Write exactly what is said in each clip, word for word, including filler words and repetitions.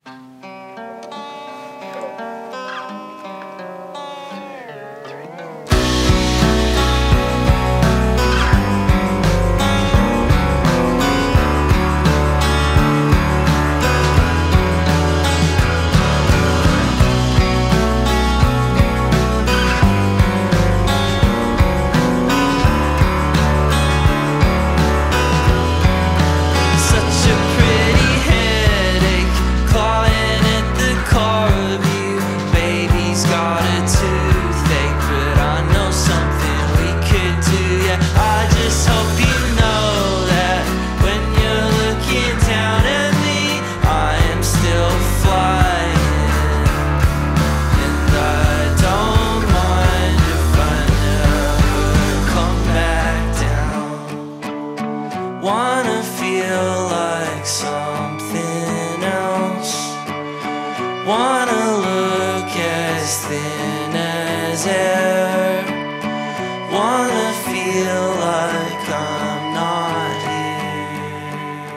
Wanna feel like something else. Wanna look as thin as air. Wanna feel like I'm not here.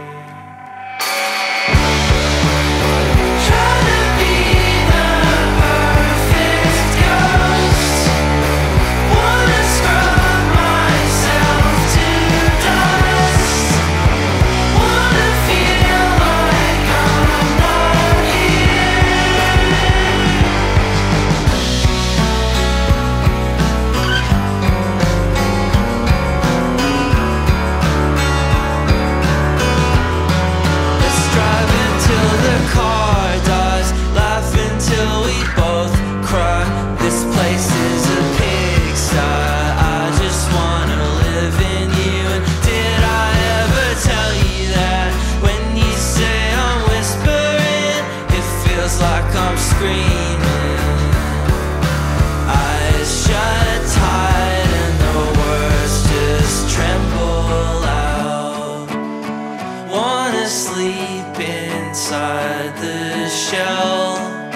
Try to be the perfect ghost. Wanna scrub myself to dust. Wanna feel like I'm not here. Let's drive until the car dies, laugh until we both cry. This place is a pigsty. I just wanna live in you. And did I ever tell you that when you say I'm whispering, it feels like I'm screaming? Eyes shut tight and the words just tremble out. Wanna sleep inside the shell.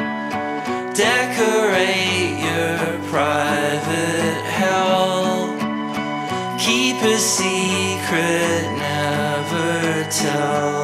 Decorate your private hell. Keep a secret, never tell.